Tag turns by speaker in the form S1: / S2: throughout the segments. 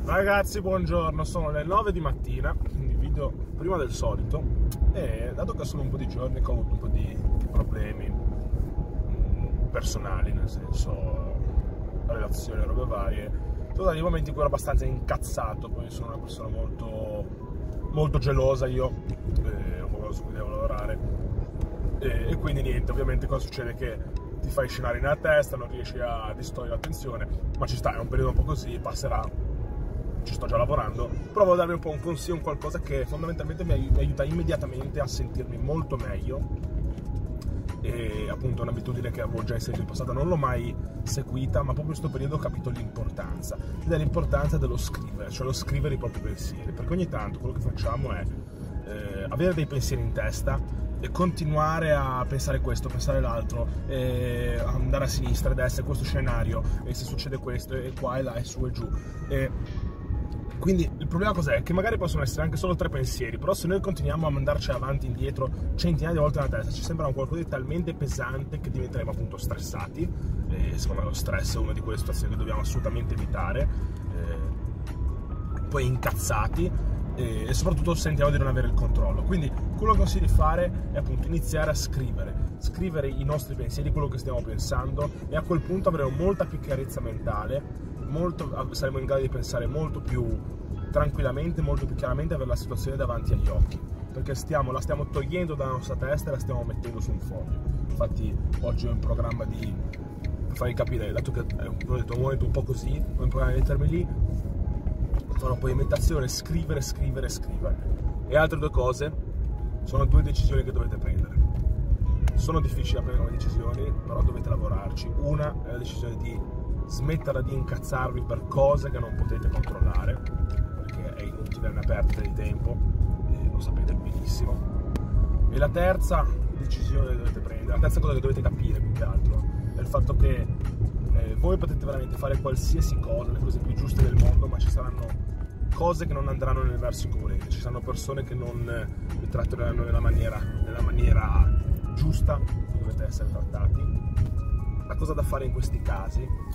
S1: Ragazzi, buongiorno, sono le 9 di mattina, quindi video prima del solito, e dato che sono un po' di giorni che ho avuto un po' di problemi personali, nel senso relazioni, robe varie, sono stati momenti in cui ero abbastanza incazzato. Poi sono una persona molto gelosa io, un po' su cui devo lavorare, e quindi niente, ovviamente cosa succede? Che ti fai scenare nella testa, non riesci a distogliere l'attenzione, ma ci sta, è un periodo un po' così, passerà. Ci sto già lavorando, provo a darvi un po' un consiglio, un qualcosa che fondamentalmente mi aiuta immediatamente a sentirmi molto meglio. E appunto è un'abitudine che avevo già inserito in passato, non l'ho mai seguita, ma proprio in questo periodo ho capito l'importanza, ed è l'importanza dello scrivere, cioè lo scrivere i propri pensieri, perché ogni tanto quello che facciamo è avere dei pensieri in testa e continuare a pensare questo, pensare l'altro, andare a sinistra, a destra, questo scenario, e se succede questo, e qua e là, e su e giù. Quindi il problema cos'è? Che magari possono essere anche solo 3 pensieri, però se noi continuiamo a mandarci avanti e indietro centinaia di volte nella testa, ci sembra un qualcosa di talmente pesante che diventeremo appunto stressati, e secondo me lo stress è una di quelle situazioni che dobbiamo assolutamente evitare, poi incazzati, e soprattutto sentiamo di non avere il controllo. Quindi quello che consiglio di fare è appunto iniziare a scrivere i nostri pensieri, quello che stiamo pensando, e a quel punto avremo molta più chiarezza mentale, saremo in grado di pensare molto più tranquillamente, molto più chiaramente, avere la situazione davanti agli occhi, perché la stiamo togliendo dalla nostra testa e la stiamo mettendo su un foglio. Infatti oggi ho in programma di farvi capire, dato che è un momento un po' così, ho in programma di mettermi lì, farò poi meditazione, scrivere. E altre 2 cose sono 2 decisioni che dovete prendere. Sono difficili da prendere come decisioni, però dovete lavorarci. Una è la decisione di smetterla di incazzarvi per cose che non potete controllare, perché è inutile, ne perdita di tempo, e lo sapete benissimo. E la terza decisione che dovete prendere, la terza cosa che dovete capire più che altro, è il fatto che voi potete veramente fare qualsiasi cosa, le cose più giuste del mondo, ma ci saranno cose che non andranno nel verso in cui volete, ci saranno persone che non vi tratteranno nella maniera giusta che dovete essere trattati. La cosa da fare in questi casi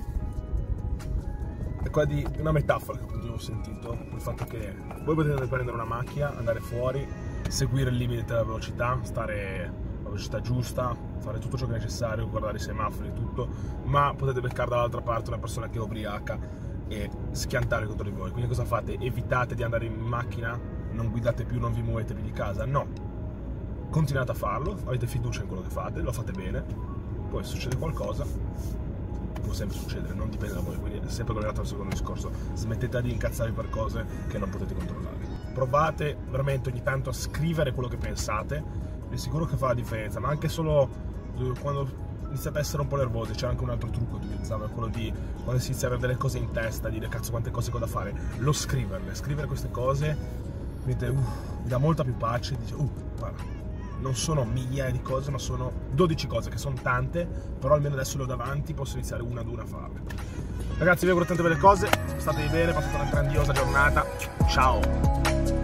S1: è quella di una metafora che appunto ho sentito, il fatto che voi potete prendere una macchina, andare fuori, seguire il limite della velocità, stare alla velocità giusta, fare tutto ciò che è necessario, guardare i semafori e tutto, ma potete beccare dall'altra parte una persona che è ubriaca e schiantare contro di voi. Quindi cosa fate? Evitate di andare in macchina, non guidate più, non vi muovete più di casa, no, continuate a farlo, avete fiducia in quello che fate, lo fate bene, poi se succede qualcosa può sempre succedere, non dipende da voi, quindi è sempre collegato al secondo discorso. Smettete di incazzarvi per cose che non potete controllare. Provate veramente ogni tanto a scrivere quello che pensate, è sicuro che fa la differenza, ma anche solo quando iniziate a essere un po' nervosi. C'è anche un altro trucco che utilizzavo, è quello di quando si inizia a avere delle cose in testa, dire cazzo quante cose ho da fare, scrivere queste cose, vi dà molta più pace, dice guarda, non sono migliaia di cose, ma sono 12 cose, che sono tante, però almeno adesso le ho davanti, posso iniziare una ad una a farle. Ragazzi, vi auguro tante belle cose, state bene, passate una grandiosa giornata, ciao!